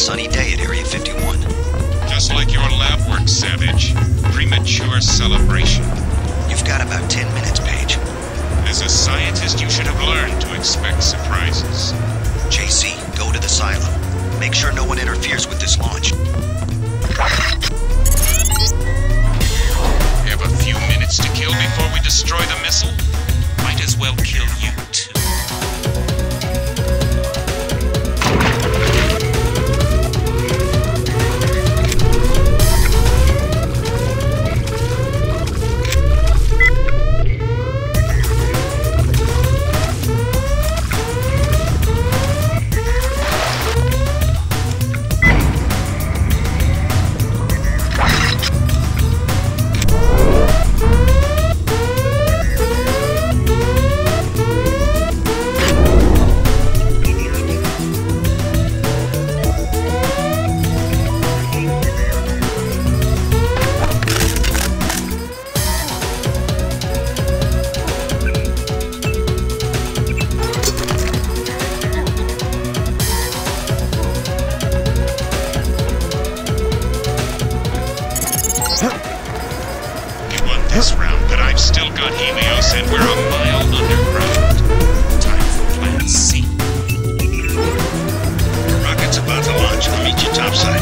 sunny day at Area 51. Just like your lab work, Savage. Premature celebration. You've got about 10 minutes, Paige. As a scientist, you should have learned to expect surprises. JC, go to the silo. Make sure no one interferes with this launch. Have a few minutes to kill before we destroy the missile? Might as well kill you, too. This round, but I've still got Helios and we're a mile underground. Time for plan C. Rocket's about to launch. I'll meet you topside.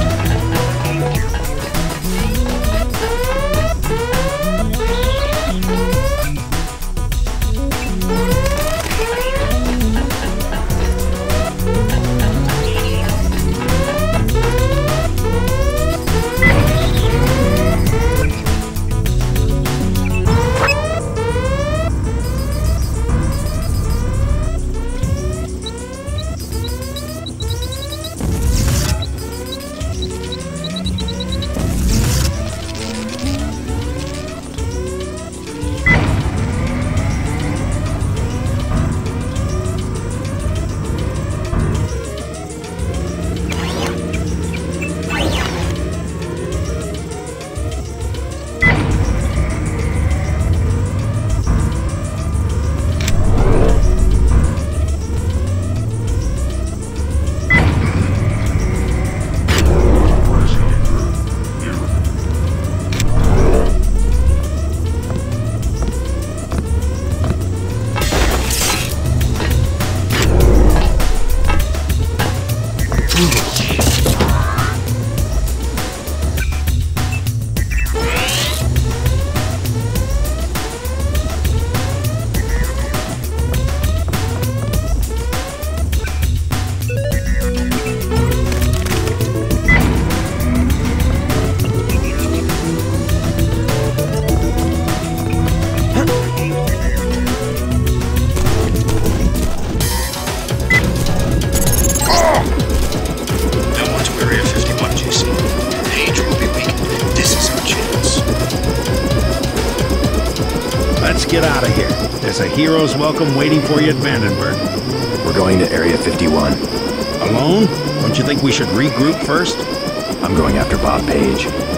Let's get out of here. There's a hero's welcome waiting for you at Vandenberg. We're going to Area 51. Alone? Don't you think we should regroup first? I'm going after Bob Page.